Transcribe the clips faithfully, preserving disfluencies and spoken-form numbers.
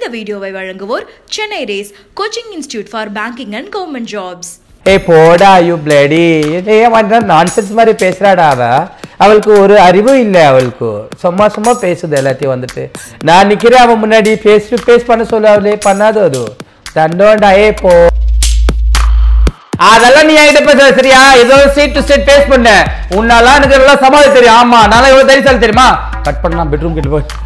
இந்த வீடியோவை வழங்குவோர் Chennai race coaching institute for banking and government jobs. ஏய் போடா யூ பிளடி, ஏன் வந்து நான்சென்ஸ் மாதிரி பேசுறாடா அவ. அவளுக்கு ஒரு அறிவு இல்லை, அவளுக்கு சும்மா சும்மா பேசுது எல்லாத்தையும் வந்துட்டு. நான் நிக்கிறேன் அவன் முன்னாடி, ஃபேஸ் டு ஃபேஸ் பண்ண சொல்ல அவளே பண்ணாது. அது தண்டோண்டா. ஏ போ, அதெல்லாம் நீ என்கிட்ட பேச சரியா? ஏதோ ஸ்ட்ரெயிட் டு ஸ்ட்ரெயிட் பேஸ் பண்ண உன்னாலாம் எனக்கு எல்லாம் சமாளி தெரியும். ஆமா, நானும் எவ்வளவு தைரியசாலி தெரியுமா? கட் பண்ணலாம் பெட்ரூம் கிட்ட போய்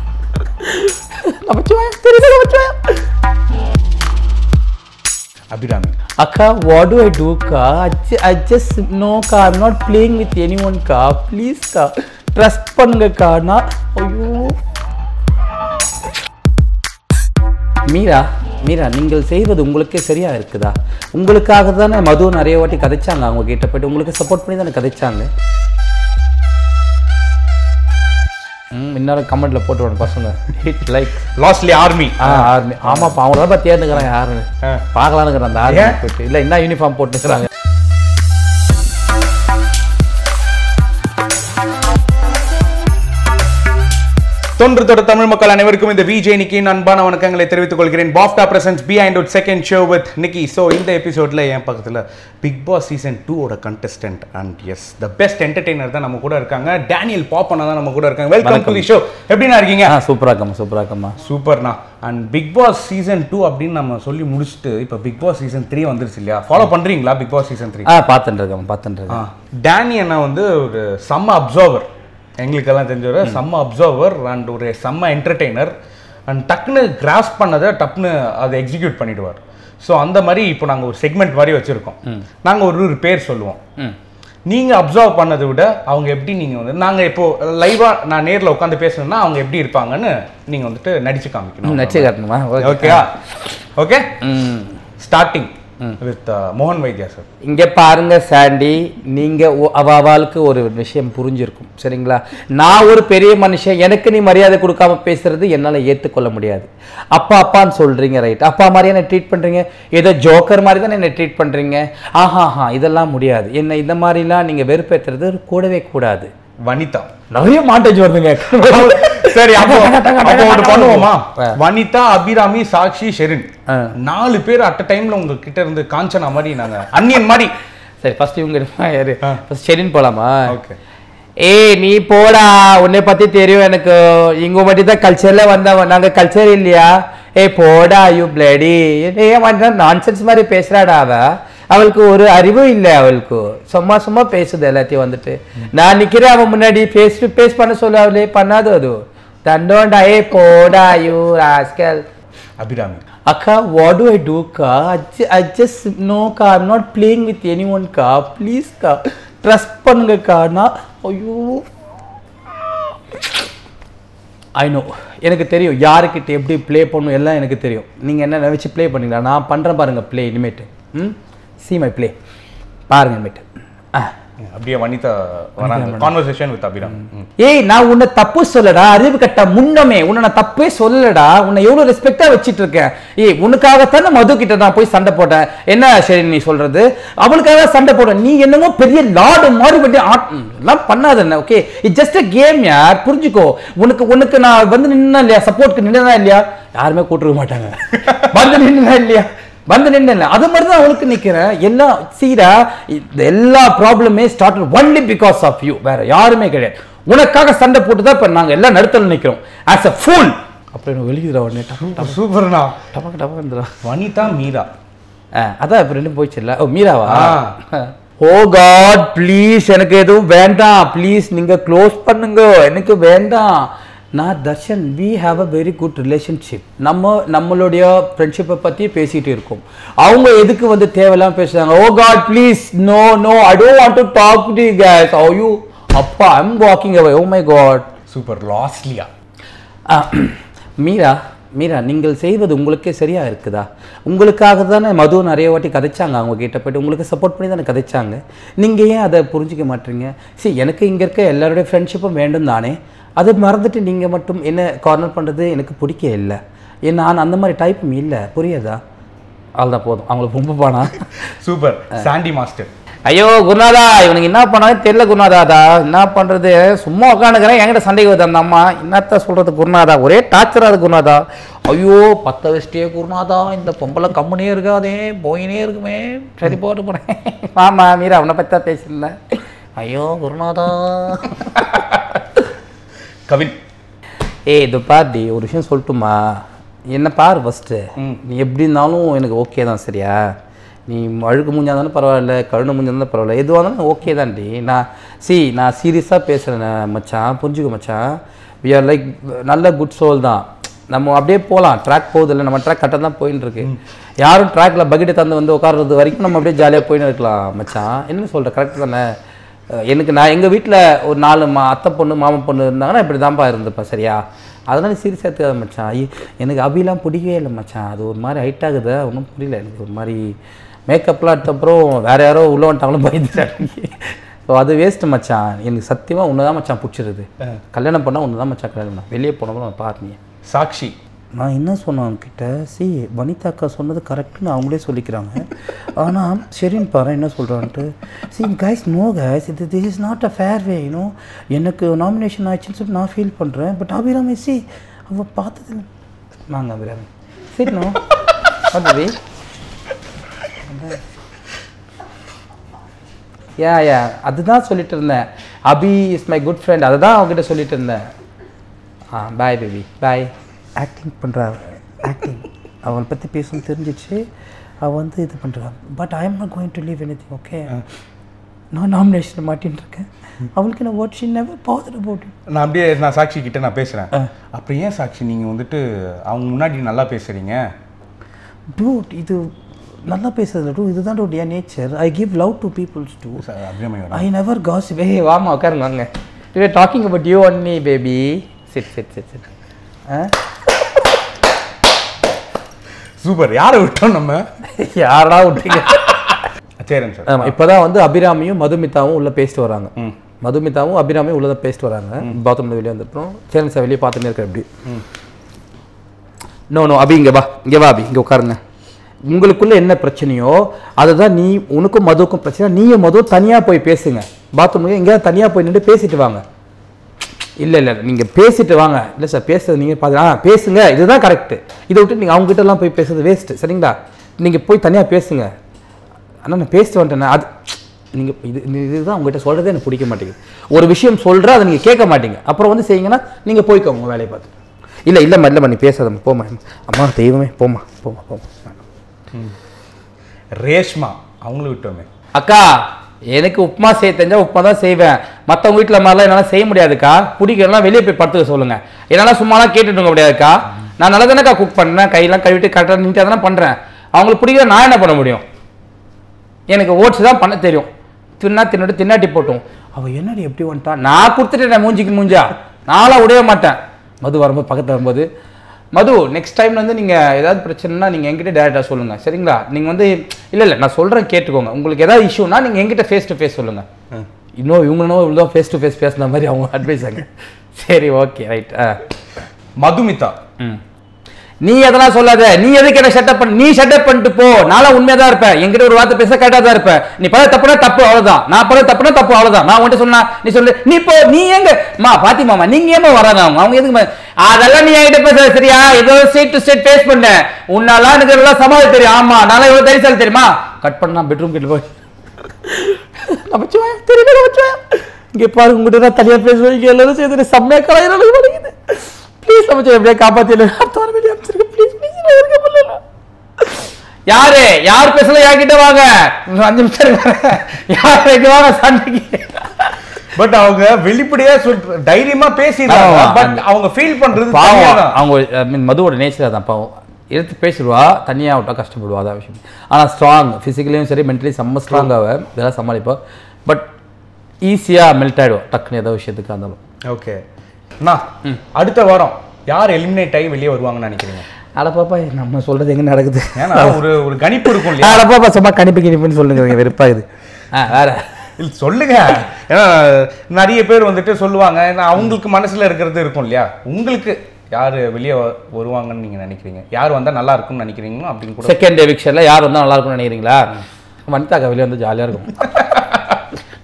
Abhirami. Akka, what do I do, ka? I, I just no, ka. I'm not playing with anyone, ka. Please, ka. Trust pannunga, ka. Na, ayyo. Meera, Meera, நீங்கள் செய்வது உங்களுக்கே சரியா இருக்குதா? உங்களுக்காக தானே மது நிறைய வாட்டி கதைச்சாங்க. அவங்க கிட்ட போயிட்டு உங்களுக்கு சப்போர்ட் பண்ணி தானே கதைச்சாங்க. ம், இன்னொரு கமெண்ட்ல போட்டு விட பசங்க hit like lastly army. Army ஆமாப்பா, அவங்கள தான் தேர்ந்துக்கிறாங்க. யாருன்னு பார்க்கலான்னு அந்த ஆர்மி போயிட்டு இல்லை என்ன யூனிஃபார்ம் போட்டுக்கிறாங்க. தொன்று தொட தமிழ் மக்கள் அனைவருக்கும் இந்த விஜய் நிக்கின் அன்பான வணக்கங்களை தெரிவித்துக் கொள்கிறேன். BAFTA presents behind out second show with Nikki. So இந்த எபிசோடில் என் பக்கத்தில் பிக் பாஸ் சீசன் டூ ஓட contestant and is the best entertainer தான் நம்ம கூட இருக்காங்க. டேனியல் பாப்பனா தான் நம்ம கூட இருக்காங்க. Welcome to the show. எப்படின்னா இருக்கீங்க? சூப்பராக இருக்கம்மா, சூப்பராக இருக்கம்மா. சூப்பர்ண்ணா. And Bigg Boss season two அப்படின்னு நம்ம சொல்லி முடிச்சுட்டு இப்போ பிக் பாஸ் சீசன் த்ரீ வந்துருச்சு இல்லையா? ஃபாலோ பண்ணுறீங்களா பிக் பாஸ் சீசன் த்ரீ? ஆ பார்த்துட்டு இருக்கேன், பார்த்துட்டு இருக்கேன். டேனி அண்ணா வந்து ஒரு செம்ம அப்சர்வர், எங்களுக்கெல்லாம் தெரிஞ்சவர். செம்ம அப்சர்வர் அண்ட் ஒரு செம்ம என்டர்டெய்னர். அண்ட் டக்குன்னு கிராஸ் பண்ணதை டக்குன்னு அதை எக்ஸிக்யூட் பண்ணிடுவார். ஸோ அந்த மாதிரி இப்போ நாங்கள் ஒரு செக்மெண்ட் மாதிரி வச்சுருக்கோம். நாங்கள் ஒரு ஒரு பேர் சொல்லுவோம். நீங்கள் அப்சர்வ் பண்ணதை விட அவங்க எப்படி நீங்கள் வந்து நாங்கள் இப்போது லைவாக நான் நேரில் உட்காந்து பேசணும்னா அவங்க எப்படி இருப்பாங்கன்னு நீங்கள் வந்துட்டு நடிச்சு காமிக்கணும். நடிச்சு காட்டணுமா? ஓகேவா? ஓகே, ஸ்டார்டிங் வித் மோகன் வைத்தியா சார். இங்கே பாருங்க சாண்டி, நீங்கள் அவளுக்கு ஒரு விஷயம் புரிஞ்சிருக்கும் சரிங்களா? நான் ஒரு பெரிய மனுஷன், எனக்கு நீ மரியாதை கொடுக்காம பேசுறது என்னால் ஏற்றுக்கொள்ள முடியாது. அப்பா அப்பான்னு சொல்கிறீங்க, ரைட்? அப்பா மாதிரியே என்ன ட்ரீட் பண்ணுறீங்க, ஏதோ ஜோக்கர் மாதிரி தான் என்ன ட்ரீட் பண்ணுறீங்க. ஆஹா ஹா, இதெல்லாம் முடியாது. என்ன இந்த மாதிரிலாம் நீங்கள் வெறுப்பேற்றுறது கூடவே கூடாது. வனிதா நிறைய மாட்டேஜ் வருதுங்க. சரி, அப்போ ஒன்று பண்ணுவோமா? வனிதா, அபிராமி, சாக்ஷி, ஷெரின் நாலு பேர் அட் அ டைம்ல உங்க கிட்ட இருந்து காஞ்சனா மாதிரி நாங்க அன்னியன் மாதிரி. சரி, ஃபர்ஸ்ட் இவங்க யாரு? ஃபர்ஸ்ட் ஷெரின் போலாமா? ஓகே. ஏய் நீ போடா, உன்னை பத்தி தெரியும் எனக்கு. இங்க மட்டும் தான் கல்ச்சர்ல வந்தவ, நாங்க கல்ச்சர் இல்லையா? ஏய் போடா யூ பிளடி, ஏன் வந்து நான்சென்ஸ் மாதிரி பேசுறாடா அவ. அவளுக்கு ஒரு அறிவு இல்லை, அவளுக்கு சும்மா சும்மா பேசுது எல்லாத்தையும் வந்துட்டு. நான் நிக்கிறேன் அவன் முன்னாடி, ஃபேஸ் டு ஃபேஸ் பண்ண சொல்ல அவளே பண்ணாது. அது தண்டோண்டா. ஏ போடா யூ ராஸ்கல். அபிராமி. அக்கா, what do I do, ka? I just no, ka. I'm not playing with anyone, ka. Please, ka. Trust பண்ணுங்க, ka. நான் ஐயோ ஐ நோ, எனக்கு தெரியும் யாருக்கிட்ட எப்படி ப்ளே பண்ணணும் எல்லாம் எனக்கு தெரியும். நீங்கள் என்ன நினச்சி ப்ளே பண்ணிங்களா? நான் பண்ணுறேன் பாருங்கள் ப்ளே இனிமேட்டு. ம், சி மை ப்ளே பாருங்க இனிமேட்டு. ஆ அப்படியே வனிதா வராங்க கான்வர்சேஷன் வித் அபிராம். ஏய் நான் உன்னை தப்பு சொல்லடா, அறிவு கட்ட முன்னமே உன்னை நான் தப்பே சொல்லடா. உன்னை எவ்வளோ ரெஸ்பெக்டா வச்சுட்டு இருக்கேன். ஏய் உனக்காகத்தானே மது கிட்ட நான் போய் சண்டை போட்டேன். என்ன சரி நீ சொல்றது? அவளுக்காக சண்டை போட்டேன். நீ என்னமோ பெரிய லாடு மாதிரி பற்றி எல்லாம் பண்ணாத. Okay, it's just a game யார், புரிஞ்சுக்கோ. உனக்கு உனக்கு நான் வந்து நின்னா இல்லையா, சப்போர்ட்க்கு நின்னா இல்லையா? யாருமே கூட்டுருக்க மாட்டாங்க. வந்து நின்னா இல்லையா, வந்து நின்று அது மாதிரி தான் அவளுக்கு நிற்கிறேன். எல்லாம் சீரா, எல்லா ப்ராப்ளமே start only because of you, வேற யாருமே கிடையாது. உனக்காக சண்டை போட்டு தான் இப்போ நாங்கள் எல்லாம் நடுத்தல நிற்கிறோம் ஆஸ் அ ஃபுல். அப்படின்னு வெளியிடுறா உடனே சூப்பர்ண்ணா. டபக்கு டபக்குன்றா. வனிதா மீரா. ஆ அதான் இப்போ ரெண்டும் போயிடுச்சு இல்லை? ஓ மீராவா? ஓ காட் ப்ளீஸ், எனக்கு எதுவும் வேண்டாம் ப்ளீஸ், நீங்கள் க்ளோஸ் பண்ணுங்க, எனக்கு வேண்டாம். நான் Tharshan, we have a very good relationship. நம்ம நம்மளுடைய ஃப்ரெண்ட்ஷிப்பை பற்றி பேசிகிட்டு இருக்கோம். அவங்க எதுக்கு வந்து தேவையில்லாம பேசுகிறாங்க? Oh God please, no no, I don't want to talk to you guys. How you? அப்பா I am walking away. Oh my God. Super Losliya. Meera, Meera, நீங்கள் செய்வது உங்களுக்கே சரியா இருக்குதா? உங்களுக்காக தானே மது நிறைய வாட்டி கதைச்சாங்க. அவங்க கிட்ட போய்ட்டு உங்களுக்கு சப்போர்ட் பண்ணி தானே கதைச்சாங்க. நீங்கள் ஏன் அதை புரிஞ்சிக்க மாட்டீங்க? சரி, எனக்கு இங்கே இருக்க எல்லாருடைய ஃப்ரெண்ட்ஷிப்பும் வேண்டும் தானே. அதை மறந்துட்டு நீங்கள் மட்டும் என்ன கார்னர் பண்ணுறது எனக்கு பிடிக்க இல்லை. ஏன் நான் அந்த மாதிரி டைப்பும் இல்லை, புரியாதா? அவ்வளோதான் போதும். அவங்களுக்கு ரொம்ப பானா. சூப்பர். சாண்டி மாஸ்டர். ஐயோ குருநாதா இவனுக்கு என்ன பண்ணாலும் தெரியல குருநாதாதா, என்ன பண்றது, சும்மா உட்காந்துக்கிறேன் என்கிட்ட சண்டைக்கு வருது அந்த அம்மா, என்னத்த சொல்றது குருநாதா, ஒரே டார்ச்சரா இருக்கு குருநாதா. ஐயோ பத்த வச்சிட்டே குருநாதா, இந்த பொம்பளை கம்முனே இருக்காதே போயினே இருக்குமே, சரி போட்டு போனேன். ஆமா மீரா அவனை பத்தா பேசல. ஐயோ குருநாதா. கவின் ஏய் இது பாருடி ஒரு விஷயம் சொல்லட்டுமா, என்ன பாரு ஃபஸ்ட்டு, நீ எப்படி இருந்தாலும் எனக்கு ஓகே தான் சரியா, நீ அழுக்கு மூஞ்சா இருந்தாலும் பரவாயில்ல, கருணை மூஞ்சா இருந்தாலும் பரவாயில்ல, எதுவாக இருந்தாலும் ஓகே தான்டி. நான் சி நான் சீரியஸாக பேசுகிறேன் மச்சான், புரிஞ்சுக்க மச்சான். வி ஆர் லைக் நல்ல குட் சோல் தான், நம்ம அப்படியே போகலாம், ட்ராக் போகுது இல்லை, நம்ம ட்ராக் கரெக்டாக தான் போயின்னு இருக்கு. யாரும் ட்ராக்ல பக்கெட்டை தந்து வந்து உட்கார்றது வரைக்கும் நம்ம அப்படியே ஜாலியாக போயின்னு இருக்கலாம் மச்சான். என்ன சொல்கிற கரெக்ட் தானே. எனக்கு நான் எங்கள் வீட்டில் ஒரு நாலு மா அத்தை பொண்ணு மாமன் பொண்ணு இருந்தாங்கன்னா இப்படி தான்ப்பா இருந்துப்பேன் சரியா. அதனால சீரியஸாக எடுத்துக்காத மச்சான். எனக்கு அபிலாம் பிடிக்கவே இல்லை மச்சான், அது ஒரு மாதிரி ஹைட் ஆகுது, ஒன்றும் புரியல எனக்கு. ஒரு மாதிரி மேக்கப்லாம் எடுத்தப்புறம் வேறு யாரோ உள்ளே வந்துட்டாங்களும் பயந்துட்டாங்க. ஸோ அது வேஸ்ட்டு மச்சான். எனக்கு சத்தியமாக ஒன்று தான் மச்சான் பிடிச்சிருது. கல்யாணம் பண்ணால் ஒன்று தான் மச்சான் கல்யாணம் பண்ண, வெளியே போனதும் பாருங்க. சாக்ஷி நான் என்ன சொன்னேன் அவங்கக்கிட்ட, சி வனிதா அக்கா சொன்னது கரெக்டுன்னு அவங்களே சொல்லிக்கிறாங்க, ஆனால் சரின்னு பாரு என்ன சொல்கிறான்ட்டு. சி கைஸ் நோ கைஸ், இது this is not a fair way you know. எனக்கு நாமினேஷன் ஆயிடுச்சுன்னு சொல்லி நான் ஃபீல் பண்ணுறேன், பட் அபிராமி சி அவள் பார்த்தது நாங்கள் அபிராமி சரி நோ அது யா யா அதுதான் சொல்லிட்டு இருந்தேன். Abhi is my good friend, அதை தான் அவங்ககிட்ட சொல்லிட்டு இருந்தேன். ஆ பாய் பேபி பாய். ஆக்டிங் பண்ணுறா, ஆக்டிங் அவளை பற்றி பேசணும் தெரிஞ்சிச்சு, அவள் வந்து இது பண்ணுறான். But I am not going to leave anything okay. நான் நாமினேஷன் மாட்டின்னு இருக்கேன், அவளுக்கு நான் what she never bother about it. நான் அப்படியே நான் சாக்ஷி கிட்ட நான் பேசுகிறேன், அப்புறம் ஏன் சாக்ஷி நீங்கள் வந்துட்டு அவங்க முன்னாடி நல்லா பேசுகிறீங்க. டூட் இது நல்லா பேசுறது டூ, இதுதான் டூட் என் nature. I give love to peoples too, I never gossip. ஏ வாமா உட்காருங்க வாங்க, we are talking about you only baby. Sit sit sit sit. Super. யாரை விட்டோம் நம்ம, யாரா விட்டீங்க. சரிங்க சார். ஆமாம் இப்போதான் வந்து அபிராமியும் மதுமிதாவும் உள்ளே பேசிட்டு வராங்க. மதுமிதாவும் அபிராமியும் உள்ளே தான் பேசிட்டு வராங்க. பாத்ரூம்ல வெளியே வந்துட்டோம். சரிங்க சார் வெளியே பார்த்துன்னே இருக்கேன் எப்படி. நோ நோ அபி இங்கே வா, இங்கே வா அபி, இங்கே உட்காருங்க. உங்களுக்குள்ள என்ன பிரச்சனையோ அதுதான் நீ உனக்கும் மதுவுக்கும் பிரச்சனை, நீயும் மதுவும் தனியாக போய் பேசுங்க. பாத்ரூம்ல எங்கேயாவது தனியாக போய் நின்று பேசிட்டு வாங்க. இல்லை இல்லை நீங்கள் பேசிட்டு வாங்க. இல்லை சார் பேசுறது நீங்கள் பார்த்து ஆ பேசுங்க, இதுதான் கரெக்டு. இதை விட்டு நீங்கள் அவங்ககிட்டலாம் போய் பேசுறது வேஸ்ட்டு சரிங்களா. நீங்கள் போய் தனியாக பேசுங்க. ஆனால் நான் பேசிட்டு வந்துட்டேன், அது நீங்கள் இது இதுதான் உங்கள்கிட்ட சொல்கிறதே எனக்கு பிடிக்க மாட்டேங்குது. ஒரு விஷயம் சொல்கிற அதை நீங்கள் கேட்க மாட்டீங்க, அப்புறம் வந்து செய்யுங்கன்னா நீங்கள் போய்க்கோங்க உங்கள் வேலையை பார்த்து. இல்லை இல்லைம்மா இல்லைம்மா நீ பேசாதம்மா போமா, அம்மா தெய்வமே போமா போமா போமா. ரேஷ்மா அவங்கள விட்டோமே. அக்கா எனக்கு உப்புமா செய்ய தெரிஞ்சால் உப்புமா தான் செய்வேன், மற்றவங்க வீட்டில் மாதிரிலாம் என்னால் செய்ய முடியாதுக்கா. பிடிக்கலாம் வெளியே போய் படுத்துக்க சொல்லுங்கள், என்னால் சும்மாலாம் கேட்டுட்டு இருக்க முடியாதுக்கா. நான் நல்லா தானேக்கா குக் பண்ணேன், கையெல்லாம் கழுவிட்டு கரெக்டாக நீட்டாக தானே பண்ணுறேன். அவங்களுக்கு பிடிக்கல நான் என்ன பண்ண முடியும், எனக்கு ஓட்ஸ் தான் பண்ண தெரியும். தின்னா தின்னுட்டு தின்னாட்டி போட்டோம். அவள் என்னடி எப்படி வந்துட்டான், நான் கொடுத்துட்டு நான் மூஞ்சிக்கு மூஞ்சா நான்லாம் விடவே மாட்டேன். மது வரும்போது பக்கத்தில் வரும்போது மது நெக்ஸ்ட் டைம் வந்து நீங்கள் ஏதாவது பிரச்சனைனா நீங்கள் என்கிட்ட டேரெக்டாக சொல்லுங்கள் சரிங்களா. நீங்கள் வந்து இல்லை இல்லை நான் சொல்கிறேன் கேட்டுக்கோங்க, உங்களுக்கு ஏதாவது இஷ்யூனா நீங்கள் என்கிட்ட ஃபேஸ் டு ஃபேஸ் சொல்லுங்கள். இன்னும் இவங்களும் இவ்வளோ ஃபேஸ் டு ஃபேஸ் பேசுன மாதிரி அவங்க அட்வைஸ் ஆங்க. சரி ஓகே ரைட். ஆ மதுமிதா ம் நீ அதெல்லாம் சொல்லாத, நீ எதுக்கு என்ன ஷட்டப் பண்ண, நீ ஷட்டப் பண்ணிட்டு போ, நானும் உண்மையாக தான் இருப்பேன். என்கிட்ட ஒரு வார்த்தை பேச கரெக்டாக தான் இருப்பேன். நீ பண்ண தப்புனா தப்பு அவ்வளோதான், நான் பண்ண தப்புனா தப்பு அவ்வளோதான். நான் உன்கிட்ட சொன்னா நீ சொல்லு நீ போ, நீ எங்க மா பாத்தி மாமா நீங்க ஏமா வராங்க அவங்க அவங்க எதுக்கு அதெல்லாம் நீ என்கிட்ட பேச சரியா. ஏதோ ஸ்டேட் டு ஸ்டேட் ஃபேஸ் பண்ண உன்னாலாம் எனக்கு எல்லாம் சமாளி தெரியும். ஆமா நான் எவ்வளோ தைரியம் தெரியுமா. கட் பண்ணா பெட்ரூம் கிட்ட போய் நமச்சுவேன் தெரியல நமச்சுவேன். இங்கே பாருங்க உங்ககிட்ட தான் தனியாக பேசுவேன், எல்லாரும் சேர்ந்து செம்மையாக கலையிறது வலிக்குது. ப்ளீஸ் நமச்சு எப்படியா காப்பாற்றி ப்ளீஸ் ப்ளீஸ் யாரு யார் பேசல யார்கிட்ட வாங்க, அஞ்சு நிமிஷம் யார் வாங்க சண்டைக்கு. பட் அவங்க வெளிப்படையா சொல்ற தைரியமா பேசிடுறாங்க, பட் அவங்க ஃபீல் பண்றது அவங்க மீன் மதுவோட நேச்சர் தான் பாவம். எடுத்து பேசிடுவா தனியாக விட்டா கஷ்டப்படுவா, அதான் விஷயம். ஆனால் ஸ்ட்ராங் ஃபிசிக்கலியும் சரி மென்டலி செம்ம ஸ்ட்ராங்காக இதெல்லாம் சமாளிப்பா. பட் ஈஸியாக மெல்ட் ஆகிடுவோம் டக்குன்னு ஏதோ விஷயத்துக்கு இருந்தாலும். ஓகே அண்ணா அடுத்த வாரம் யார் எலிமினேட் ஆகி வெளியே வருவாங்கன்னு நினைக்கிறீங்க? அடப்பாப்பா நம்ம சொல்றது எங்க நடக்குது, ஏன்னா ஒரு ஒரு கணிப்பு இருக்கும் இல்லையா. அடப்பாப்பா சும்மா கணிப்பு கிணிப்புன்னு சொல்லுங்க, வெறுப்பாகுது. ஆ வேற இல்லை சொல்லுங்க, ஏன்னா நிறைய பேர் வந்துட்டு சொல்லுவாங்க, ஏன்னா அவங்களுக்கு மனசுல இருக்கிறது இருக்கும் இல்லையா. உங்களுக்கு யார் வெளியே வருவாங்கன்னு நீங்க நினைக்கிறீங்க, யார் வந்தா நல்லா இருக்கும்னு நினைக்கிறீங்களோ அப்படின்னு கூட. செகண்ட் எவிக்ஷன்ல யார் வந்தா நல்லா இருக்கும்னு நினைக்கிறீங்களா? வனிதாக்கா வெளியே வந்து ஜாலியா இருக்கும்.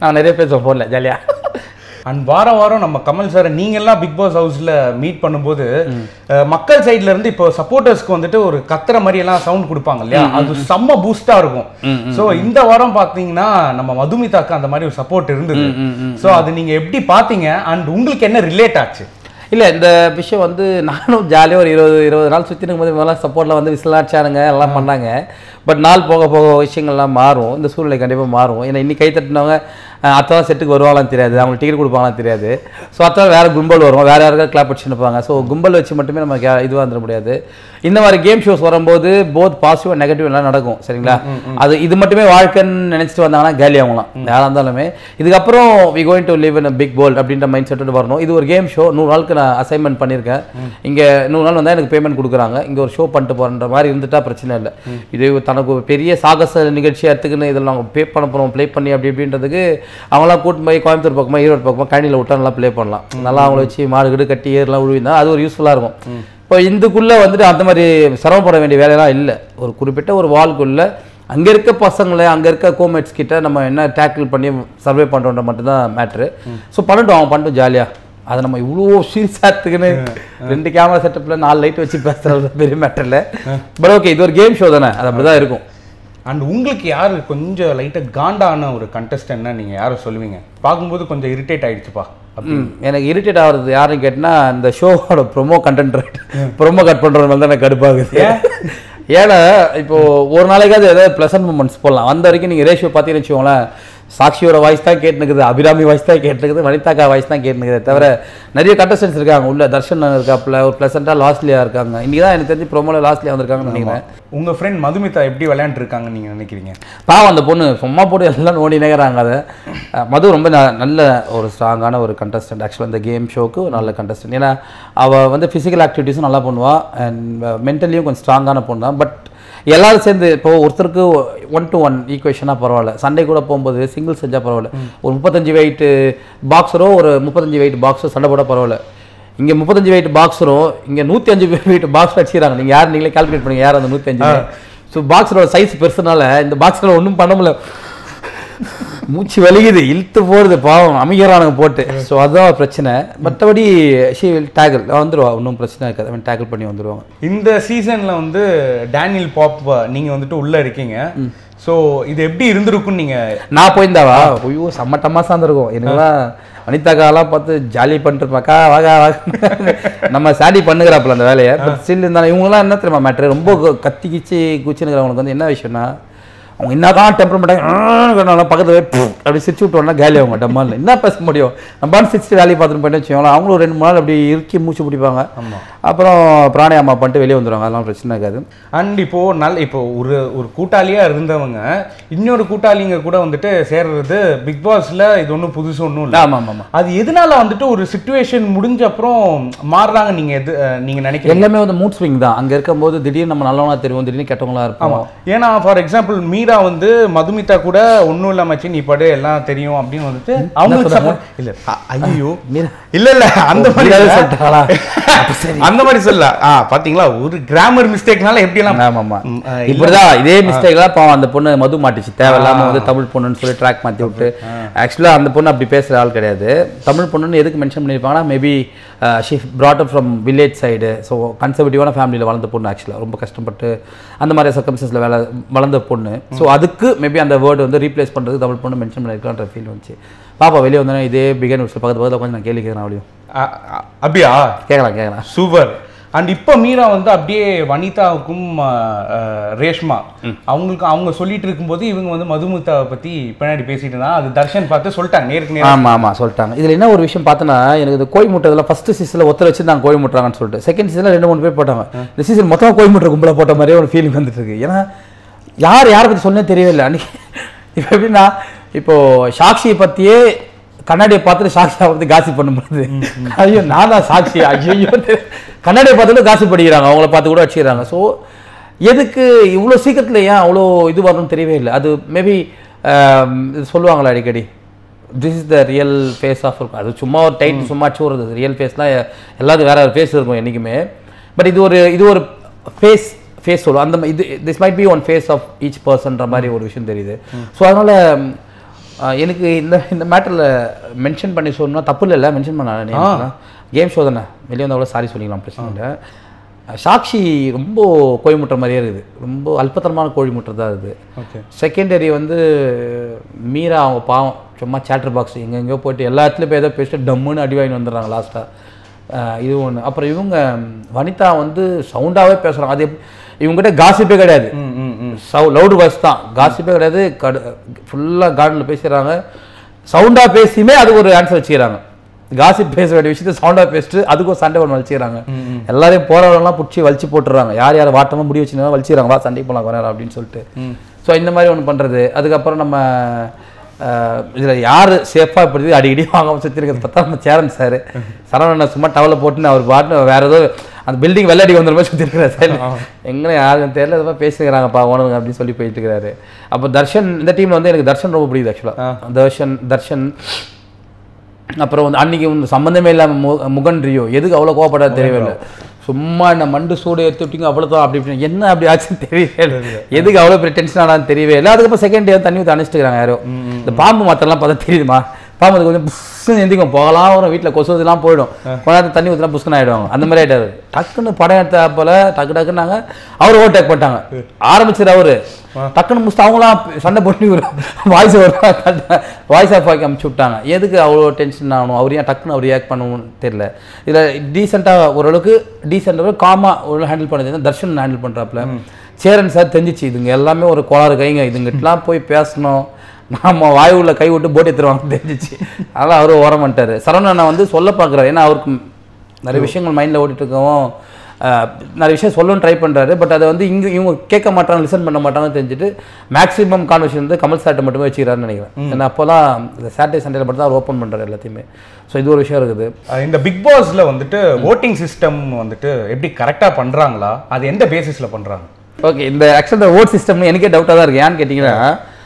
நான் நிறைய பேசுவேன் ஃபோனில் ஜாலியாக. அண்ட் வார வாரம் நம்ம கமல் சார் நீங்க எல்லாம் பிக் பாஸ் ஹவுஸ்ல மீட் பண்ணும்போது மக்கள் சைட்ல இருந்து இப்போ சப்போர்ட்டர்ஸ்க்கு வந்துட்டு ஒரு கத்துற மாதிரி எல்லாம் சவுண்ட் கொடுப்பாங்க இல்லையா, அது செம்ம பூஸ்டா இருக்கும். சோ இந்த வாரம் பாத்தீங்கன்னா நம்ம மதுமிதாக்கு அந்த மாதிரி ஒரு சப்போர்ட் இருந்தது. சோ அது நீங்க எப்படி பாத்தீங்க அண்ட் உங்களுக்கு என்ன ரிலேட் ஆச்சு? இல்லை இந்த விஷயம் வந்து நானும் ஜாலியாக ஒரு இருபது இருபது நாள் சுற்றி இருக்கும்போது இவங்கெல்லாம் சப்போர்ட்டில் வந்து விசிலாச்சாருங்க எல்லாம் பண்ணாங்க. பட் நாள் போக போக விஷயங்கள்லாம் மாறும், இந்த சூழ்நிலை கண்டிப்பாக மாறும். ஏன்னா இன்னைக்கு கை தட்டினவங்க அத்தான் செட்டுக்கு வருவாங்களான்னு தெரியாது, அவங்களுக்கு டிக்கெட் கொடுப்பாங்களான்னு தெரியாது. ஸோ அத்தான் வேறு கும்பல் வரும், வேறு யாருக்காவது கிளாப் அடிச்சு நிற்பாங்க. ஸோ கும்பல் வச்சு மட்டுமே நம்ம இதுவாக வந்துட முடியாது. இந்த மாதிரி கேம் ஷோஸ் வரும்போது போத் பாசிட்டிவ் அண்ட் நெகட்டிவ் எல்லாம் நடக்கும் சரிங்களா. அது இது மட்டுமே வாழ்க்கைன்னு நினச்சிட்டு வந்தாங்கன்னா கேலி ஆகலாம் யாராக இருந்தாலுமே. இதுக்கப்புறம் we going to live in a big world அப்படின்ற மைண்ட் செட்டு வரணும். இது ஒரு கேம் ஷோ, நூறு நாளுக்கு நான் அசைன்மெண்ட் பண்ணியிருக்கேன். இங்கே நூறு நாள் வந்தால் எனக்கு பேமெண்ட் கொடுக்குறாங்க, இங்கே ஒரு ஷோ பண்ணிட்டு போகிற மாதிரி இருந்துட்டா பிரச்சனை இல்லை. இது தனக்கு பெரிய சாகச நிகழ்ச்சியாக எடுத்துக்கின்னு இதில் நாங்கள் பே பண்ண போகிறோம் ப்ளே பண்ணி அப்படி இப்படின்றதுக்கு அவங்களாம் கூட்டு போய் கோயம்புத்தூர் பக்கமாக ஈரோடு பக்கமாக கணினியில் விட்டா நல்லா ப்ளே பண்ணலாம். நல்லா அவங்கள வச்சு மாடு கிடு கட்டி ஏர்லாம் உழுவிந்தா அது ஒரு யூஸ்ஃபுல்லாக இருக்கும். இப்போ இதுக்குள்ளே வந்துட்டு அந்த மாதிரி சிரமப்பட வேண்டிய வேலையெல்லாம் இல்லை. ஒரு குறிப்பிட்ட ஒரு வால்குள்ளே அங்கே இருக்க பசங்களை அங்கே இருக்க கோமேட்ஸ் கிட்ட நம்ம என்ன டேக்கிள் பண்ணி சர்வே பண்ணுறோன்ற மட்டும்தான் மேட்ரு. ஸோ பண்ணிட்டோம், அவன் பண்ணிட்டோம் ஜாலியாக. அதை நம்ம இவ்வளோ சீரியஸாக எடுத்துக்கின்னு ரெண்டு கேமரா செட்டப்பில் நாலு லைட் வச்சு பேசுகிறது பெரிய மேட்டர் இல்லை. பட் ஓகே, இது ஒரு கேம் ஷோ தானே, அது அப்படி தான் இருக்கும். அண்ட் உங்களுக்கு யார் கொஞ்சம் லைட்டாக காண்டான ஒரு கண்டஸ்டன்ட்னா நீங்கள் யாரை சொல்லுவீங்க? பார்க்கும்போது கொஞ்சம் இரிட்டேட் ஆகிடுச்சுப்பா. எனக்கு இரிட்டேட் ஆகிறது யாருன்னு கேட்டால் இந்த ஷோவோட ப்ரொமோ கண்டென்ட் ப்ரொமோ கட் பண்ணுறது மாதிரி தான் எனக்கு கடுப்பாகுது. ஏன்னா இப்போது ஒரு நாளைக்காவது ஏதாவது ப்ளசன்ட் மூமெண்ட்ஸ் போடலாம். அந்த வரைக்கும் நீங்கள் ரேஷியோ பார்த்தீங்கன்னு வச்சுக்கோங்களேன், சாக்ஷியோட வாய்ஸ் தான் கேட்டுனுக்குது, அபிராமி வாய்ஸ் தான் கேட்டுனுக்குது, வனிதாக்கா வாய்ஸ் தான் கேட்டுனுக்குது. தவிர நிறைய கண்டஸ்டன்ஸ் இருக்காங்க உள்ள. தர்ஷன் இருக்காப்புல, ஒரு ப்ளசண்ட்டாக லாஸ்ட்லியாக இருக்காங்க. இன்றைக்கி தான் எனக்கு தெரிஞ்சு ப்ரோமோவில் லாஸ்ட்லியாக வந்திருக்காங்கன்னு நினைக்கிறேன். உங்கள் ஃப்ரெண்ட் மதுமிதா எப்படி விளையாண்டுருக்காங்கன்னு நீங்கள் நினைக்கிறீங்க? பாவம் அந்த பொண்ணு சும்மா போட்டு எல்லாம் ஓடி நினைக்கிறாங்க. அதை மது ரொம்ப நல்ல ஒரு ஸ்ட்ராங்கான ஒரு கண்டஸ்டன்ட். ஆக்சுவலாக இந்த கேம் ஷோக்கு ஒரு நல்ல கண்டஸ்டன்ட். ஏன்னா அவள் வந்து ஃபிசிக்கல் ஆக்டிவிட்டீஸும் நல்லா பண்ணுவாள் அண்ட் மென்டலியும் கொஞ்சம் ஸ்ட்ராங்கான பொண்ணு தான். பட் எல்லாரும் சேர்ந்து இப்போ ஒருத்தருக்கு ஒன் டு ஒன் ஈக்குவேஷனாக பரவாயில்ல. சண்டே கூட போகும்போது சிங்கிள் செஞ்சால் பரவாயில்ல. ஒரு முப்பத்தஞ்சு வெயிட்டு பாக்ஸரோ ஒரு முப்பத்தஞ்சு வெயிட் பாக்ஸரோ சண்டை போட பரவாயில்ல. இங்கே முப்பத்தஞ்சு வெயிட் பாக்ஸரும் இங்கே நூற்றி அஞ்சு வெயிட் பாக்ஸ் வச்சுக்கிறாங்க. நீங்கள் யார் நீங்களே கால்குலேட் பண்ணுங்க யார் அந்த நூற்றி அஞ்சு. ஸோ பாக்ஸரோட சைஸ் பெருசுனால இந்த பாக்ஸில் ஒன்றும் பண்ண முடியல, மூச்சு வலிக்குது, இழுத்து போகிறது பாவம் அமைக்கிறானுங்க போட்டு. ஸோ அதுதான் பிரச்சனை. மற்றபடி ஷீ வில் டேக்கிள் வந்துடுவா, ஒன்றும் பிரச்சனை இருக்காது, அவன் டேக்கிள் பண்ணி வந்துடுவாங்க. இந்த சீசனில் வந்து டேனியல் பாப் நீங்கள் வந்துட்டு உள்ளே இருக்கீங்க. ஸோ இது எப்படி இருந்திருக்குன்னு நீங்கள் நான் போயிருந்தாவா ஐயோ செம்ம டமாசா இருந்திருக்கும். எனக்குலாம் வனிதாக்காலாம் பார்த்து ஜாலி பண்ணிட்டுருப்பாக்கா வாகா வாங்க நம்ம சாடி பண்ணுகிறாப்புல அந்த வேலையை. பட் ஸ்டில் இருந்தாலும் இவங்களாம் என்ன தெரியுமா மேட்ரு, ரொம்ப கத்தி கிச்சு குச்சினுக்கிறவங்களுக்கு வந்து என்ன விஷயம்னா அவங்க என்னதான் டெம்பரமெண்ட்டாக பக்கத்தில் அப்படி சிரிச்சு விட்டோம்னா கேலி அவங்க டம்மால் என்ன பேச முடியும். நம்ம சிரிச்சு வேலையை பார்த்துட்டு போயிட்டு வச்சுக்கோங்களா, அவங்களும் ரெண்டு மூணு நாள் அப்படி இறுக்கி மூச்சு பிடிப்பாங்க. அப்புறம் பிராணாயாமா பண்ணிட்டு வெளியே வந்துடுவாங்க, அதெல்லாம் பிரச்சனை இருக்காது. அண்ட் இப்போது நல்ல இப்போ ஒரு ஒரு கூட்டாளியாக இருந்தவங்க இன்னொரு கூட்டாளிங்க கூட வந்துட்டு சேர்றது பிக் பாஸில் இது ஒன்றும் புதுசு ஒன்றும் இல்லை. ஆமாம் ஆமாம். அது எதனால வந்துட்டு ஒரு சிச்சுவேஷன் முடிஞ்ச அப்புறம் மாறுறாங்க நீங்கள் எது நீங்கள் நினைக்கிறீங்க? எல்லாமே வந்து மூட் ஸ்விங் தான். அங்கே இருக்கும்போது திடீர்னு நம்ம நல்லவனா தெரியும், திடீர்னு கெட்டவங்களா இருப்போம். ஏன்னா ஃபார் எக்ஸாம்பிள் மீரா வந்து மதுமிதா கூட ஒன்றும் இல்லாமச்சு நீ படு எல்லாம் தெரியும் அப்படின்னு வந்துட்டு அவங்க இல்லை ஐயோ இல்லை இல்லை அந்த மாதிரி அந்த மாதிரி சொல்ல ஆ பாத்தீங்களா ஒரு கிராமர் மிஸ்டேக்னால எப்படி எல்லாம். ஆமாமா இப்படிதான் இதே மிஸ்டேக் எல்லாம் பாவம் அந்த பொண்ணு மது மாட்டிச்சு. தேவையில்லாம வந்து தமிழ் பொண்ணுன்னு சொல்லி ட்ராக் மாத்தி விட்டு. ஆக்சுவலா அந்த பொண்ணு அப்படி பேசுற ஆள் கிடையாது. தமிழ் பொண்ணுன்னு எதுக்கு மென்ஷன் பண்ணியிருப்பாங்கன்னா maybe she brought up from village side. So கன்சர்வேட்டிவான ஃபேமிலியில் வளர்ந்த பொண்ணு. ஆக்சுவலாக ரொம்ப கஷ்டப்பட்டு அந்த மாதிரி சர்க்கம்ஸ்டன்ஸில் வேலை வளர்ந்த பொண்ணு. ஸோ அதுக்கு மேபி அந்த வேர்டு வந்து ரீப்ளேஸ் பண்ணுறது தமிழ் பொண்ணு மென்ஷன் பண்ணியிருக்கான்ற ஃபீல் வந்துச்சு. பாப்பா வெளியே வந்தோன்னா இதே பிகன் பக்கத்து பக்கத்தில் கொஞ்சம் நான் கேள்வி கேட்குறேன். அப்படியும் அப்படியா கேட்கலாம் கேட்கலாம் சூப்பர். அண்ட் இப்போ மீரா வந்து அப்படியே வனிதாவுக்கும் ரேஷ்மா அவங்களுக்கு அவங்க சொல்லிட்டு இருக்கும்போது இவங்க வந்து மதுமிதாவை பற்றி பின்னாடி பேசிட்டு இருந்தா அது தர்ஷன் பார்த்து சொல்லிட்டாங்க நேருக்கு நேரம். ஆமாம் ஆமாம் சொல்லிட்டாங்க. இதில் என்ன ஒரு விஷயம் பார்த்தோன்னா எனக்கு இந்த கோய் முட்டை ஃபர்ஸ்ட் சீசனில் ஒருத்தர் வச்சு நான் கோய் முட்டுறாங்கன்னு சொல்லிட்டு செகண்ட் சீசனில் ரெண்டு மூணு பேர் போட்டாங்க. இந்த சீசன் மொத்தமாக கோய் முட்டை கும்பலாக போட்ட மாதிரியே ஒரு ஃபீலிங் வந்துட்டு இருக்கு. ஏன்னா யார் யாரை பற்றி சொன்னே தெரியவே இல்லை. அன்றைக்கி இப்போ எப்படின்னா இப்போது சாக்ஷியை பற்றியே கண்ணாடியை பார்த்துட்டு சாட்சியை வந்து காசி பண்ணும்போது ஐயோ நான் தான் சாட்சி ஐயோ கண்ணாடியை பார்த்துட்டு காசி படிக்கிறாங்க, அவங்கள பார்த்து கூட வச்சுக்கிறாங்க. ஸோ எதுக்கு இவ்வளோ சீக்கிரத்தில் ஏன் அவ்வளோ இது வரணும்னு தெரியவே இல்லை. அது மேபி சொல்லுவாங்களா அடிக்கடி this is the real face of இருக்கும். அது சும்மா ஒரு டைட் சும்மா சூறது ரியல் ஃபேஸ்லாம் எல்லாத்துக்கும் வேற ஒரு ஃபேஸ் இருக்கும் என்றைக்குமே. பட் இது ஒரு இது ஒரு ஃபேஸ் ஃபேஸ் சொல்லுவோம் அந்த இது this might be one face of each பர்சன்ற மாதிரி ஒரு விஷயம் தெரியுது. ஸோ அதனால் எனக்கு இந்த இந்த மேட்டரில் மென்ஷன் பண்ணி சொல்லணும்னா தப்பு இல்லை மென்ஷன் பண்ண கேம் ஷோ தானே வெளியே வந்தால் கூட சாரி சொல்லிக்கலாம் பிரச்சனை இல்லை. சாக்ஷி ரொம்ப கோழி முட்டுற மாதிரியே இருக்குது, ரொம்ப அல்பத்தனமான கோழி முட்டுறது தான் இருக்குது. ஓகே. செகண்டரி வந்து மீரா அவங்க பாவம் சும்மா சேட்டர் பாக்ஸ் எங்கே எங்கேயோ போயிட்டு எல்லா இடத்துலையும் போய் ஏதோ பேசிட்டு டம்முன்னு அடி வாங்கி வந்துடுறாங்க லாஸ்ட்டாக. இது ஒன்று. அப்புறம் இவங்க வனிதா வந்து சவுண்டாகவே பேசுகிறாங்க. அது இவங்ககிட்ட காசிப்பே கிடையாது, சவு லவுடு வாய்ஸ் தான், காசிப்பே கிடையாது. கடு ஃபுல்லாக கார்டனில் பேசுகிறாங்க, சவுண்டாக பேசியுமே அதுக்கு ஒரு ஆன்சர் வச்சுக்கிறாங்க. காசிப் பேச வேண்டிய விஷயத்த சவுண்டாக பேசிட்டு அதுக்கு ஒரு சண்டை ஒன்று வலிச்சுக்கிறாங்க. எல்லாரையும் போகிறவங்கலாம் பிடிச்சி வலிச்சு போட்டுறாங்க, யார் யார் வாட்டமாக முடி வச்சுன்னா வலிச்சுக்கிறாங்க, வா சண்டை போகலாம் கொஞ்ச நேரம் அப்படின்னு சொல்லிட்டு. ஸோ இந்த மாதிரி ஒன்று பண்ணுறது. அதுக்கப்புறம் நம்ம இதில் யார் சேஃபாக இப்படி அடிக்கடி வாங்காமல் சுற்றிருக்கிறது பார்த்தா நம்ம சேரன் சார் சரவணனை சும்மா டவலை போட்டுன்னு அவர் பாட்டு வேறு ஏதோ அந்த பில்டிங் வெள்ளாடி வந்துடுற மாதிரி சுற்றிருக்கிறார் சார். எங்கே யாருன்னு தெரியல, இது மாதிரி பேசிக்கிறாங்கப்பா ஓனருங்க அப்படின்னு சொல்லி போயிட்டு இருக்கிறாரு. அப்போ தர்ஷன் இந்த டீமில் வந்து எனக்கு தர்ஷன் ரொம்ப பிடிக்குது ஆக்சுவலாக. தர்ஷன் தர்ஷன் அப்புறம் வந்து அன்றைக்கி வந்து சம்மந்தமே இல்லாமல் மு முகன் ரியோ எதுக்கு அவ்வளோ கோவப்படாத தெரியவில்லை, சும்மா என்ன மண்டு சூடு எடுத்து விட்டீங்க அவ்வளோதான் அப்படி இப்படி என்ன அப்படி ஆச்சுன்னு தெரியவே இல்லை, எதுக்கு அவ்வளோ பெரிய டென்ஷன் ஆனான்னு தெரியவே இல்லை. அதுக்கப்புறம் செகண்ட் டே தண்ணி ஊற்றி அனுப்பிச்சிட்டுக்கிறாங்க யாரோ. இந்த பாம்பு மாத்திரலாம் பார்த்தா தெரியுதுமா, பாம்பு அது கொஞ்சம் புஷ்ஷுன்னு எந்திக்கும் போகலாம் வரும், வீட்டில் கொசுலாம் போயிடும், கொஞ்சம் தண்ணி ஊற்றினா புஷ்கன்னு ஆகிடுவாங்க. அந்த மாதிரி ஆகிட்டாரு. டக்குன்னு படம் எடுத்த போல் டக்கு டக்குன்னாங்க அவர் ஓவர்டேக் பண்ணிட்டாங்க. ஆரம்பிச்சது அவரு டக்குன்னு முடிச்சுட்டு அவங்களாம் சண்டை போட்டு வாய்ஸ் வாய்ஸ் ஆஃப் ஆக்கி அமுச்சு விட்டாங்க. எதுக்கு அவ்வளோ டென்ஷன் ஆகணும், அவர் ஏன் டக்குன்னு அவர் ரியாக்ட் பண்ணணும்னு தெரியல. இதில் டீசெண்டாக ஓரளவுக்கு டீசெண்டாக காமாக ஒரு ஹேண்டில் பண்ணது தர்ஷன் ஹேண்டில் பண்ணுறாப்புல. சேரன் சார் தெரிஞ்சிச்சு இதுங்க எல்லாமே ஒரு கோளாறு கைங்க, இதுங்கிட்டலாம் போய் பேசணும், நம்ம வாயுள்ள கை விட்டு போட்டு எடுத்துருவாங்க தெரிஞ்சிச்சு. அதனால் அவரும் ஓரம் பண்ணிட்டாரு. சரவணனை வந்து சொல்ல பார்க்குறாரு, ஏன்னா அவருக்கு நிறைய விஷயங்கள் மைண்டில் ஓடிட்டு இருக்கவும் நிறைய விஷயம் சொல்லணும்னு ட்ரை பண்ணுறாரு. பட் அதை வந்து இங்கே இவங்க கேட்க மாட்டாங்க, லிசன் பண்ண மாட்டாங்கன்னு தெரிஞ்சுட்டு மேக்ஸிமம் கான்வர்சேஷன் வந்து கமல் சார்ட்டை மட்டுமே வச்சுக்கிறாருன்னு நினைக்கிறேன். ஏன்னா அப்போ தான் இந்த சாட்டர்டே சண்டேல மட்டும் தான் அவர் ஓப்பன் பண்ணுறாரு எல்லாத்தையுமே. ஸோ இது ஒரு விஷயம் இருக்குது. இந்த பிக் பாஸில் வந்துட்டு ஓட்டிங் சிஸ்டம் வந்துட்டு எப்படி கரெக்டாக பண்ணுறாங்களா, அது எந்த பேசிஸில் பண்ணுறாங்க? ஓகே, இந்த ஆக்சுவலாக இந்த ஓட் சிஸ்டம்னு எனக்கே டவுட்டாக தான் இருக்குது. ஏன்னு கேட்டிங்கன்னா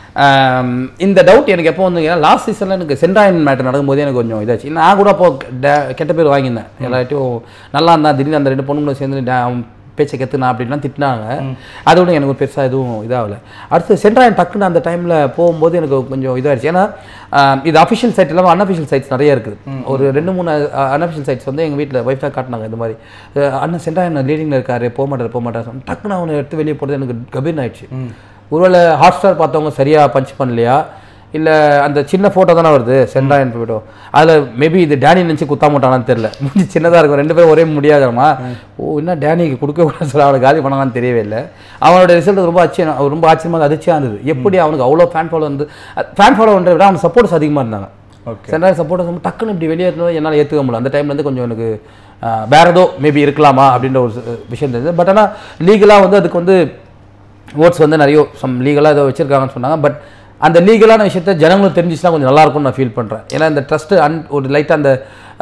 இந்த டவுட் எனக்கு எப்போ வந்து லாஸ்ட் சீசனில் எனக்கு சென்ட்ராயன் மேட்டர் நடக்கும்போது எனக்கு கொஞ்சம் இதாச்சு. நான் கூட அப்போ கெட்ட பேர் வாங்கியிருந்தேன், எல்லாட்டையும் நல்லா இருந்தால் திடீர்னு அந்த ரெண்டு பொண்ணுங்களும் சேர்ந்து பேச்சை கற்றுனா அப்படின்லாம் திட்டினாங்க. அதோட எனக்கு ஒரு பெருசாக எதுவும் இதாகலை. அடுத்து சென்ட்ராயன் டக்குன்னு அந்த டைமில் போகும்போது எனக்கு கொஞ்சம் இதாகிடுச்சு. ஏன்னா இது அஃபிஷியல் சைட் இல்லாமல் அன்அஃபிஷியல் சைட்ஸ் நிறைய இருக்குது. ஒரு ரெண்டு மூணு அன்அஃபிஷியல் சைட்ஸ் வந்து எங்கள் வீட்டில் ஒய்ஃபாக காட்டினாங்க. இந்த மாதிரி அண்ணன் சென்ட்ராயன் லீடிங்கில் இருக்காரு, போக மாட்டார் போக மாட்டார் டக்குன்னு அவனை எடுத்து வெளியே போகிறது எனக்கு கபீர்னு ஆயிடுச்சு. ஒருவேளை ஹாட் ஸ்டார் பார்த்தவங்க சரியாக பஞ்ச் பண்ணலையா, இல்லை அந்த சின்ன ஃபோட்டோ தானே வருது சென்ட்ராயன் ஃபோட்டோ, அதில் மேபி இது டேனி நினச்சி குத்தா மாட்டானான்னு தெரில. முடிஞ்சு சின்னதாக இருக்கும், ரெண்டு பேரும் ஒரே முடியாதமா. ஓ என்ன டேனிக்கு கொடுக்க கூடாது சொல்ல அவனை காலி பண்ணாங்கன்னு தெரியவே இல்லை. அவனோட ரிசல்ட் ரொம்ப ஆச்சரியம், ரொம்ப ஆச்சரியமாக அதிர்ச்சியாக இருந்தது. எப்படி அவனுக்கு அவ்வளோ ஃபேன் ஃபாலோ வந்து ஃபேன் ஃபாலோன்றதை விட அவனுக்கு சப்போர்ட்ஸ் அதிகமாக இருந்தாங்க. சென்ட்ராயன் சப்போர்ட்டர்ஸ் டக்குன்னு இப்படி வெளியே இருந்தாலும் என்னால் ஏற்றுக்க முடியல. அந்த டைம்லேருந்து கொஞ்சம் எனக்கு வேற ஏதோ மேபி இருக்கலாமா அப்படின்ற ஒரு விஷயம் தெரிஞ்சது. பட் ஆனால் லீகலாக வந்து அதுக்கு வந்து ஓட்ஸ் வந்து நிறைய சம் லீகலாக ஏதோ வச்சுருக்காங்கன்னு சொன்னாங்க. பட் அந்த லீகலான விஷயத்த ஜனங்களும் தெரிஞ்சிச்சுன்னா கொஞ்சம் நல்லாயிருக்கும்னு நான் ஃபீல் பண்ணுறேன். ஏன்னா இந்த ட்ரஸ்ட்டு அன் ஒரு லைட்டாக அந்த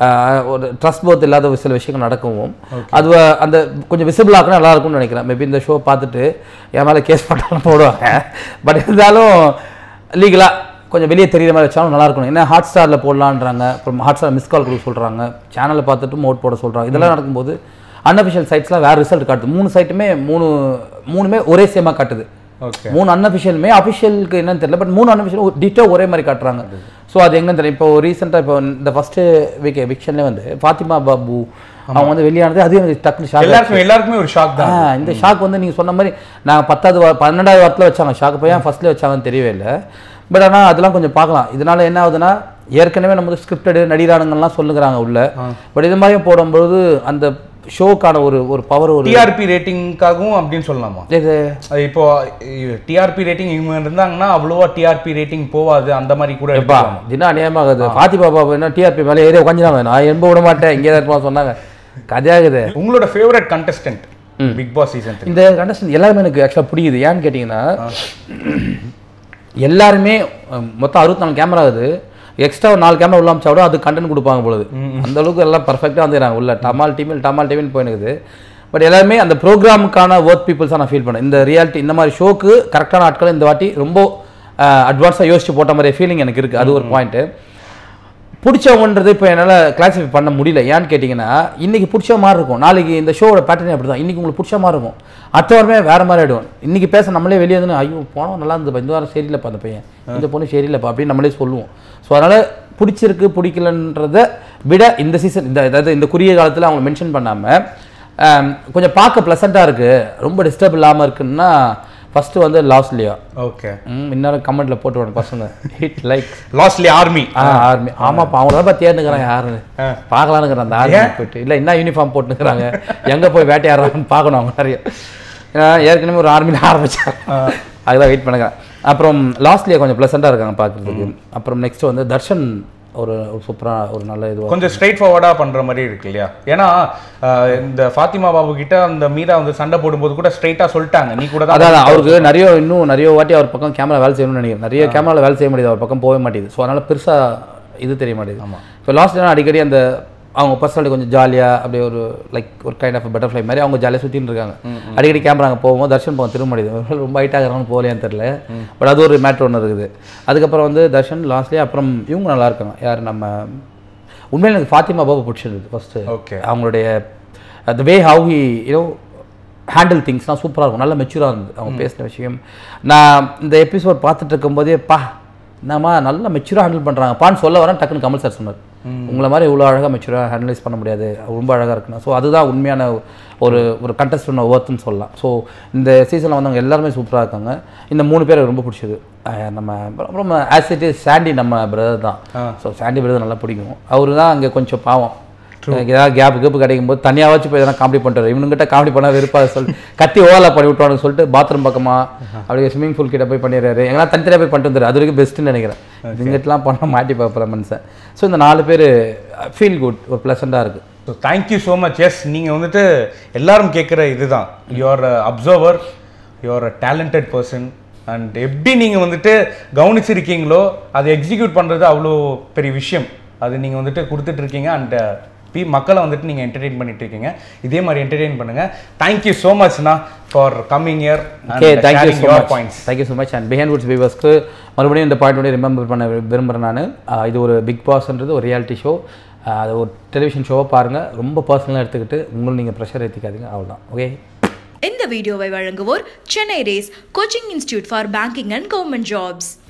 ஒரு ட்ரஸ்ட் போத் இல்லாத சில விஷயங்கள் நடக்கவும் அது அந்த கொஞ்சம் விசிபிள் ஆக்கணும் நல்லாயிருக்கும்னு நினைக்கிறேன். மேபி இந்த ஷோ பார்த்துட்டு என் மேலே கேஸ் பண்ணாலும் போடுவாங்க. பட் இருந்தாலும் லீகலாக கொஞ்சம் வெளியே தெரிகிற மாதிரி வச்சாலும் நல்லா இருக்கணும். ஏன்னா ஹாட் ஸ்டாரில் போடலான்றாங்க, அப்புறம் ஹாட் ஸ்டார் மிஸ் கால் கொடுக்க சொல்கிறாங்க, சேனலில் பார்த்துட்டு மோட் போட சொல்கிறாங்க. இதெல்லாம் நடக்கும்போது அன்அஃபிஷியல் சைட்ஸ்லாம் வேறு ரிசல்ட் காட்டுது. மூணு சைட்டுமே மூணு மூணுமே ஒரே சேமாக காட்டுது. ஓகே, மூணு அன்அஃபிஷியலுமே அஃபிஷியலுக்கு என்னன்னு தெரியல, பட் மூணு அன்அஃபிஷியல் டிட்டோ ஒரே மாதிரி காட்டுறாங்க. ஸோ அது எங்கன்னு தெரியும். இப்போ ரீசெண்டாக இப்போ இந்த ஃபஸ்ட்டு வீக் எவிக்ஷன்லேயே வந்து ஃபாத்திமா பாபு அவங்க வந்து வெளியானது அது எனக்கு டக்குனு ஷாக். எல்லாருக்கும் எல்லாருக்குமே ஒரு ஷாக் தான். இந்த ஷாக் வந்து நீங்கள் சொன்ன மாதிரி நாங்கள் பத்தாவது பன்னெண்டாவது வாரத்தில் வச்சாங்க ஷாக், போய் ஏன் ஃபஸ்ட்டில் வச்சாங்கன்னு தெரியவே இல்லை. பட் ஆனால் அதெல்லாம் கொஞ்சம் பார்க்கலாம். இதனால என்ன ஆகுதுன்னா ஏற்கனவே நம்ம ஸ்கிரிப்டடு நடிகரானுங்கள்லாம் சொல்லுகிறாங்க உள்ள. பட் இது மாதிரியும் போடும்போது அந்த ஷோக்கான ஒரு ஒரு பவர் ஒரு டிஆர்பி ரேட்டிங்காகவும் அப்படின்னு சொல்லலாமா? இது இப்போ டிஆர்பி ரேட்டிங் இவங்க இருந்தாங்கன்னா அவ்வளோவா டிஆர்பி ரேட்டிங் போவாது, அந்த மாதிரி கூட எப்பா தினம் அநியாயமாகுது. ஃபாத்திமா பாபா என்ன டிஆர்பி மேலே ஏறி உட்காந்துறாங்க, நான் எண்ப விட மாட்டேன் இங்கே தான் இருப்பா சொன்னாங்க. கதையாகுது. உங்களோட favourite contestant Bigg Boss season? இந்த கண்டஸ்டன்ட் எல்லாருமே எனக்கு ஆக்சுவலாக பிடிக்குது. ஏன்னு கேட்டிங்கன்னா எல்லாருமே மொத்தம் அறுபத்தி நாலு கேமரா ஆகுது, எக்ஸ்ட்ரா ஒரு நாலு கேமரா உள்ள அமைச்சா கூட அது கண்டென்ட் கொடுப்பாங்க பொழுது. அந்த அளவுக்கு எல்லாம் பர்ஃபெக்டாக வந்துடுறாங்க உள்ள. டமால் டீமில் டமால் டீமில் போயினுக்குது. பட் எல்லாருமே அந்த ப்ரோக்ராமுக்கான ஒர்க் பீப்புள்ஸாக நான் ஃபீல் பண்ணேன். இந்த ரியாலிட்டி இந்த மாதிரி ஷோக்கு கரெக்டான ஆட்கள் இந்த வாட்டி ரொம்ப அட்வான்ஸாக யோசிச்சு போட்ட மாதிரி ஃபீலிங் எனக்கு இருக்குது. அது ஒரு பாயிண்ட்டு. பிடிச்சவங்கன்றது இப்போ என்னால் கிளாஸிஃபை பண்ண முடியல. ஏன்னு கேட்டிங்கன்னா இன்றைக்கி பிடிச்ச மாதிரி இருக்கும், நாளைக்கு இந்த ஷோவோட பேட்டர்னே அப்படி தான். இன்றைக்கி உங்களுக்கு பிடிச்ச மாதிரி இருக்கும், அடுத்த வாரமே வேறு மாதிரி ஆகிடும். இன்றைக்கி பேச நம்மளே வெளியே வந்து ஐயோ போனோம் நல்லா இருந்ததுப்பா, இந்த வாரம் சரியில்லைப்பா அந்த பையன், இந்த பொண்ணு சரியில்லைப்பா அப்படின்னு நம்மளே சொல்லுவோம். ஸோ அதனால் பிடிச்சிருக்கு பிடிக்கலன்றதை விட இந்த சீசன் இந்த அதாவது இந்த குறுகிய காலத்தில் அவங்க மென்ஷன் பண்ணாமல் கொஞ்சம் பார்க்க ப்ளசண்ட்டாக இருக்குது, ரொம்ப டிஸ்டர்ப் இல்லாமல் இருக்குன்னா ஃபர்ஸ்ட் வந்து லாஸ்ட்லியா. ஓகே, இன்னொரு கமெண்ட்ல போட்டு வரணும் பசங்க ஹிட் லைக் லாஸ்ட்லி ஆர்மி. ஆ ஆர்மி ஆமாப்பா, அவங்க தான் தேர்ந்துக்கிறாங்க யாருன்னு பார்க்கலான்னுங்கிறேன் அந்த ஆர்மி போயிட்டு. இல்லை என்ன யூனிஃபார்ம் போட்டுக்கிறாங்க, எங்கே போய் வேட்டையாடுறாங்கன்னு பார்க்கணும் அவங்க நிறைய. ஏற்கனவே ஒரு ஆர்மியில் ஆரம்பிச்சாங்க, அதுதான் வெயிட் பண்ணுங்க. அப்புறம் லாஸ்ட்லியா கொஞ்சம் ப்ளசண்ட்டாக இருக்காங்க பார்க்குறதுக்கு. அப்புறம் நெக்ஸ்ட் வந்து தர்ஷன் ஒரு சூப்பராக ஒரு நல்ல இது கொஞ்சம் ஸ்ட்ரெயிட் ஃபார்வர்டாக பண்ணுற மாதிரி இருக்கு இல்லையா. ஏன்னா இந்த ஃபாத்திமா பாபு கிட்ட அந்த மீரா வந்து சண்டை போடும்போது கூட ஸ்ட்ரெயிட்டாக சொல்லிட்டாங்க நீ கூட தான். அதான் அவருக்கு நிறைய இன்னும் நிறைய வாட்டி அவர் பக்கம் கேமரா வேலை செய்யணும்னு நினைக்கிறேன், நிறைய கேமராவில் வேலை செய்ய முடியாது, அவர் பக்கம் போக மாட்டேங்குது. ஸோ அதனால் பெருசாக இது தெரிய மாட்டேங்குது. ஆமாம், இப்போ லாஸ்ட் அடிக்கடி அந்த அவங்க பர்சனாலிட்டி கொஞ்சம் ஜாலியாக அப்படியே ஒரு லைக் ஒரு கைண்ட் ஆஃப் பட்டர்ஃப்ளை மாதிரி அவங்க ஜாலியாக சுற்றின்னு இருக்காங்க. அடிக்கடி கேமரா அங்கே போகும்போது தர்ஷன் பக்கம் திரும்ப மாட்டேங்குது, ரொம்ப ஹைட்டாக இருக்கிறாங்கன்னு போகலையான்னு தெரில. பட் அது ஒரு மேட்ரு ஒன்று இருக்குது. அதுக்கப்புறம் வந்து தர்ஷன் லாஸ்ட்லேயே அப்புறம் இவங்க நல்லா இருக்காங்க. யார் நம்ம உண்மையில் எனக்கு ஃபாத்திமா பாபு பிடிச்சிருந்தது ஃபஸ்ட்டு. ஓகே, அவங்களுடைய the way how he you know handle திங்ஸ்லாம் சூப்பராக இருக்கும், நல்லா மெச்சூராக இருந்தது அவங்க பேசின விஷயம். நான் இந்த எபிசோட் பார்த்துட்டு இருக்கும்போதே பா என்னம்மா நல்லா மெச்சூராக ஹேண்டில் பண்ணுறாங்கப்பான்னு சொல்ல வரேன். டக்குன்னு கமல் சார் சொன்னார், உங்களை மாதிரி இவ்வளோ அழகாக மெச்சூராக ஹேண்டலைஸ் பண்ண முடியாது, ரொம்ப அழகாக இருக்குண்ணா. ஸோ அதுதான் உண்மையான ஒரு ஒரு கண்டஸ்டன்ட் ஒர்த்துன்னு சொல்லலாம். ஸோ இந்த சீசனில் வந்தவங்க எல்லாருமே சூப்பராக இருக்காங்க. இந்த மூணு பேர் ரொம்ப பிடிச்சது. நம்ம அப்புறம் ஆஸ் இட் இஸ் சாண்டி நம்ம பிரதர் தான். ஸோ சாண்டி பிரதர் நல்லா பிடிக்கும். அவரு தான் அங்கே கொஞ்சம் பாவம், ஏதாவது கேப் கேப்பு கிடைக்கும் போது தனியாக வச்சு போய் எதனா காமெடி பண்ணுறாரு. இவனுங்கிட்ட காமெடி பண்ணால் வெறுப்பாக சொல்லி கத்தி ஓவலாக பண்ணி விட்டுவான்னு சொல்லிட்டு பாத்ரூம் பக்கமாக அப்படியே ஸ்விம்மிங் பூல் கிட்ட போய் பண்ணிடுறாரு. எங்கன்னா தனித்தனியாக போய் பண்ணிட்டு வந்துரு, அது வரைக்கும் பெஸ்ட்டுன்னு நினைக்கிறேன். இங்கிட்டலாம் பண்ண மாட்டி பார்ப்பல மனுஷன். ஸோ இந்த நாலு பேர் ஃபீல் குட், ஒரு ப்ளசண்ட்டாக இருக்குது. So thank you so much. Yes, நீங்கள் வந்துட்டு எல்லாரும் கேட்குற இதுதான், you are observer, you are a talented person. And எப்படி நீங்கள் வந்துட்டு கவனிச்சிருக்கீங்களோ அதை எக்ஸிக்யூட் பண்ணுறது அவ்வளோ பெரிய விஷயம். அது நீங்கள் வந்துட்டு கொடுத்துட்ருக்கீங்க. அண்ட் பி மக்களை வந்துட்டு நீங்கள் என்டர்டெயின் பண்ணிட்டு இருக்கீங்க. இதே மாதிரி என்டர்டெயின் பண்ணுங்கள். தேங்க்யூ ஸோ மச்ண்ணா for coming year. Okay, thank you so much. Points thank you so much. And Behindwoods வியூவர்ஸ்க்கு மறுபடியும் இந்த பாயிண்ட் ரிமெம்பர் பண்ண விரும்புகிறேன் நான். இது ஒரு பிக் பாஸ்ன்றது ஒரு ரியாலிட்டி ஷோ, அது ஒரு டெலிவிஷன் ஷோவை பாருங்கள், ரொம்ப பர்சனலாக எடுத்துக்கிட்டு உங்களை நீங்கள் ப்ரெஷர் ஏற்றிக்காதீங்க, அவ்வளோதான். ஓகே, இந்த வீடியோவை வழங்குவோர் Chennai race coaching institute for banking and government jobs.